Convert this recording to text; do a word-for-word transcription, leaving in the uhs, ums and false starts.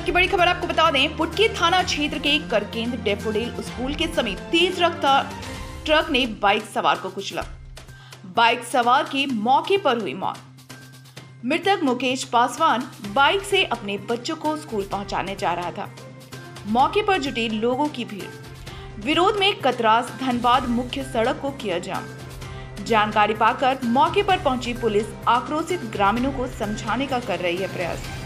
की बड़ी खबर आपको बता दें, पुटकी थाना क्षेत्र के करकेंद्र डेफोडिल स्कूल के समीप तेज रफ्तार ट्रक ने बाइक सवार को कुचला। बाइक सवार की मौके पर हुई मौत। मृतक मुकेश पासवान बाइक से अपने बच्चों को स्कूल पहुंचाने जा रहा था। मौके पर जुटे लोगों की भीड़। विरोध में कतरास धनबाद मुख्य सड़क को किया जाम। जानकारी पाकर मौके पर पहुंची पुलिस आक्रोशित ग्रामीणों को समझाने का कर रही है प्रयास।